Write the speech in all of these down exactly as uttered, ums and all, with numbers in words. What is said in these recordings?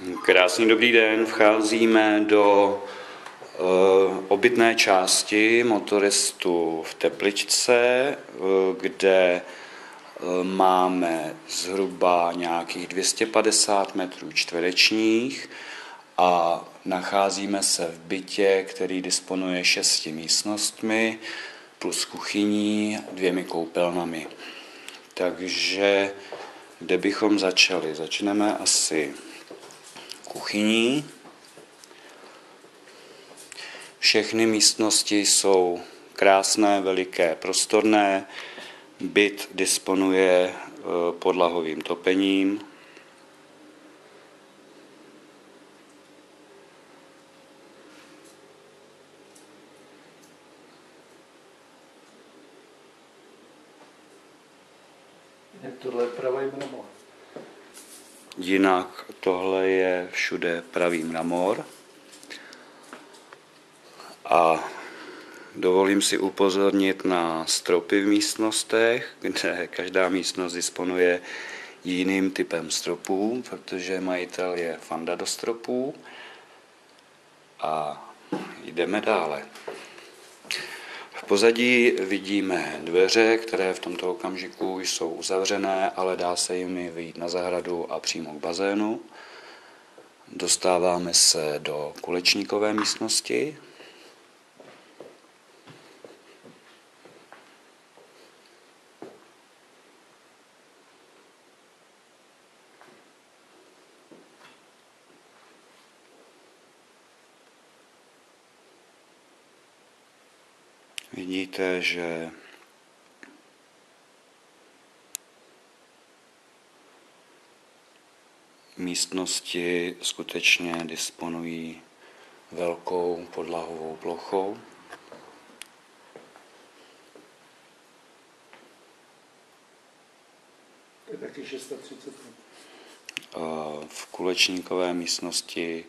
Krásný dobrý den, vcházíme do uh, obytné části motoristu v Tepličce, uh, kde uh, máme zhruba nějakých dvě stě padesát metrů čtverečních a nacházíme se v bytě, který disponuje šesti místnostmi plus kuchyní, dvěmi koupelnami. Takže kde bychom začali? Začneme asi kuchyní. Všechny místnosti jsou krásné, veliké, prostorné. Byt disponuje podlahovým topením. Tohle je pravý mramor. Jinak tohle je všude pravý mramor. A dovolím si upozornit na stropy v místnostech, kde každá místnost disponuje jiným typem stropů, protože majitel je fanda do stropů. A jdeme dále. V pozadí vidíme dveře, které v tomto okamžiku jsou uzavřené, ale dá se jimi vyjít na zahradu a přímo k bazénu. Dostáváme se do kulečníkové místnosti. Vidíte, že místnosti skutečně disponují velkou podlahovou plochou. To je taky šest set třicet. V kulečníkové místnosti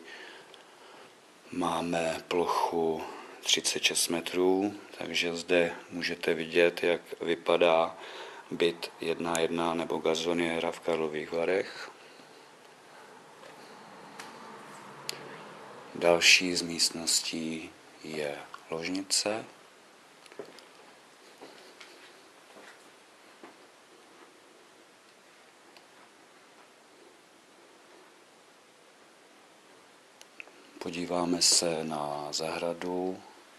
máme plochu třicet šest metrů, takže zde můžete vidět, jak vypadá byt jedna jedna nebo gazoniéra v Karlových Varech. Další z místností je ložnice. Podíváme se na zahradu,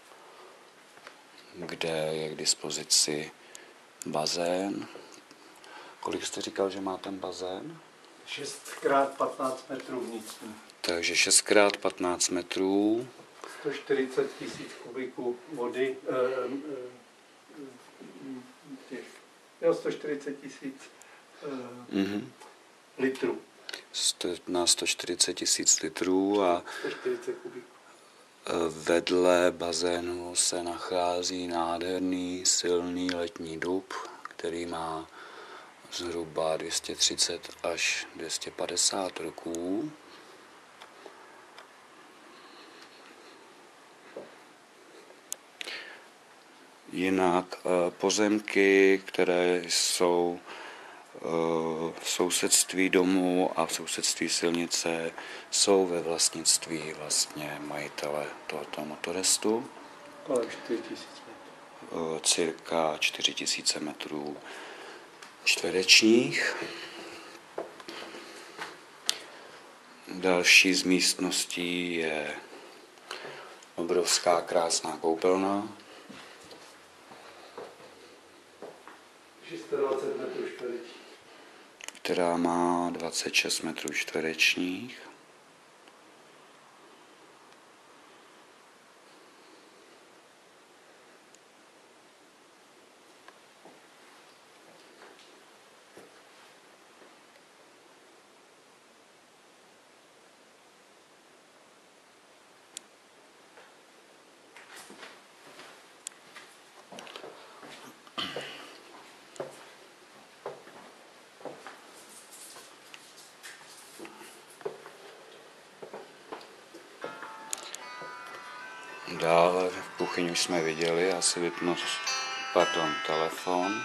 kde je k dispozici bazén. Kolik jste říkal, že má ten bazén? šest krát patnáct metrů vnitřní. Takže šest krát patnáct metrů. sto čtyřicet tisíc kubíků vody. Eh, eh, těch, jo, sto čtyřicet tisíc eh, mm-hmm. litrů. Na sto čtyřicet tisíc litrů a sto čtyřicet kubíků. Vedle bazénu se nachází nádherný, silný letní dub, který má zhruba dvě stě třicet až dvě stě padesát roků. Jinak pozemky, které jsou v sousedství domu a v sousedství silnice, jsou ve vlastnictví vlastně majitele tohoto motorestu. Kolem čtyři tisíce metrů. Cirka čtyři tisíce metrů čtverečních. Další z místností je obrovská krásná koupelna. sto dvacet metrů čtverečních. Která má dvacet šest metrů čtverečních. Dále v kuchyni už jsme viděli, asi vypnu, pardon, telefon.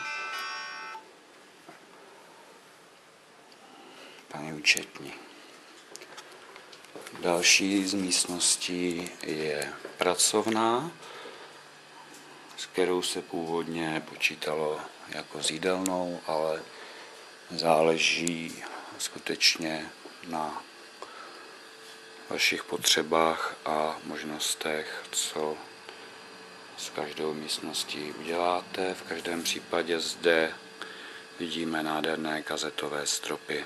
Paní účetní. Další z místností je pracovna, s kterou se původně počítalo jako s jídelnou, ale záleží skutečně na vašich potřebách a možnostech, co s každou místností uděláte. V každém případě zde vidíme nádherné kazetové stropy.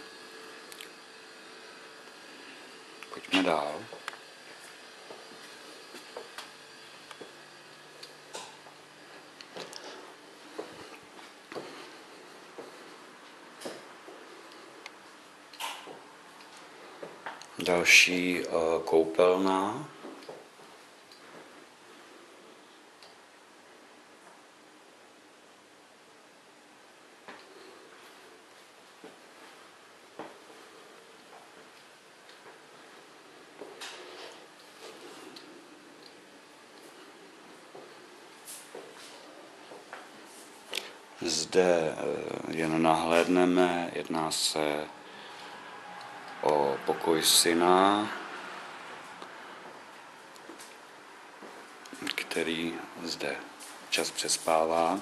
Pojďme dál. Další uh, koupelna. Zde jen nahlédneme, jedná se o pokoj syna, který zde čas přespává.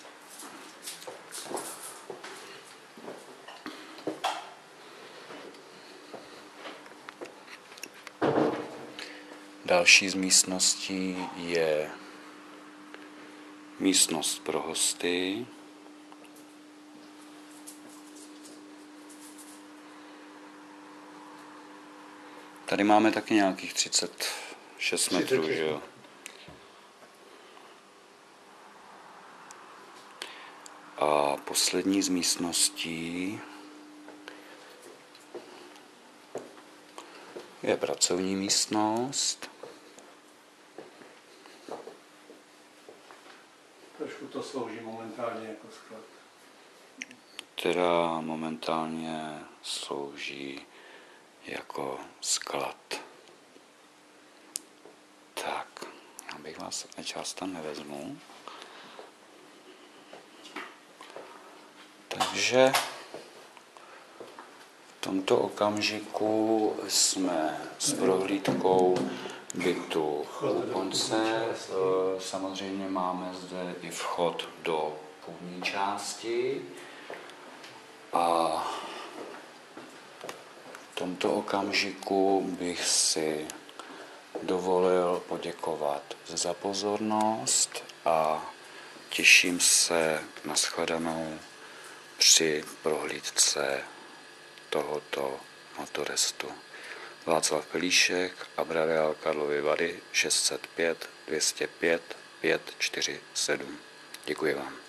Další z místností je místnost pro hosty. Tady máme taky nějakých třicet šest metrů, že jo? A poslední z místností je pracovní místnost. Trošku to slouží momentálně jako sklad. Která momentálně slouží jako sklad. Tak, abych vás, ať vás tam nevezmu. Takže v tomto okamžiku jsme s prohlídkou bytu u konce. Samozřejmě máme zde i vchod do půdní části. A v tomto okamžiku bych si dovolil poděkovat za pozornost a těším se na shledanou při prohlídce tohoto motorestu. Václav Pelíšek, Abrareal Karlovy Vary šest set pět dvě stě pět pět čtyři sedm. Děkuji vám.